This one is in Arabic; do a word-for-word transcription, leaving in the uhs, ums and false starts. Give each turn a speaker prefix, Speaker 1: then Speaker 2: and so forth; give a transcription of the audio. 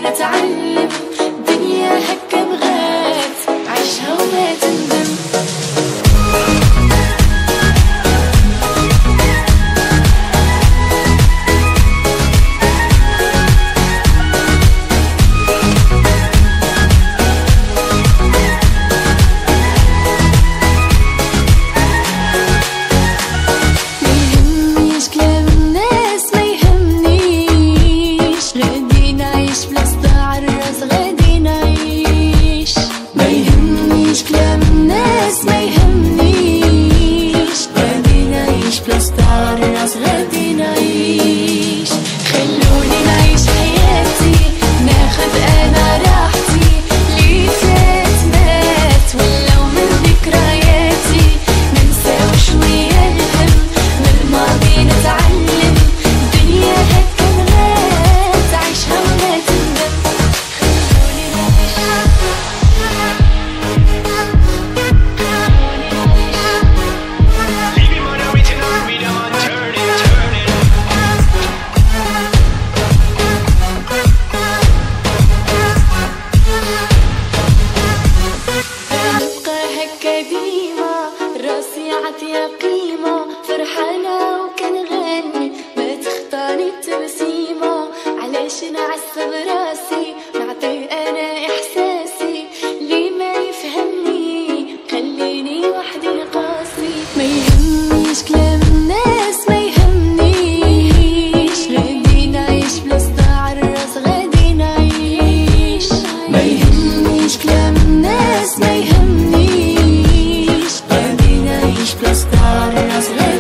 Speaker 1: الماضي نتعلم، دنيا هكا بغات عيشها وما تندم. غادي نعيش، خلوني نعيش حياتي، ناخد انا راحتي، اللي فات مات ولو من ذكرياتي، ننسى شوية الهم، من الماضي نتعلم، الدنيا هكا بغات عيشها ولا تندم. خلوني نعيش ديما راسي عطيها قيمة، فرحانة وكنغني ما تخطاني التبسيمة، علاش نعصب راسي نعطي انا احساسي، اللي ما يفهمني خليني وحدي نقاسي، ما يهمنيش كلام الناس ما يهمنيش، غادي نعيش بلا صداع الراس غادي نعيش، ما يهمنيش كلام الناس ما يهمنيش، بلا صداع الراس.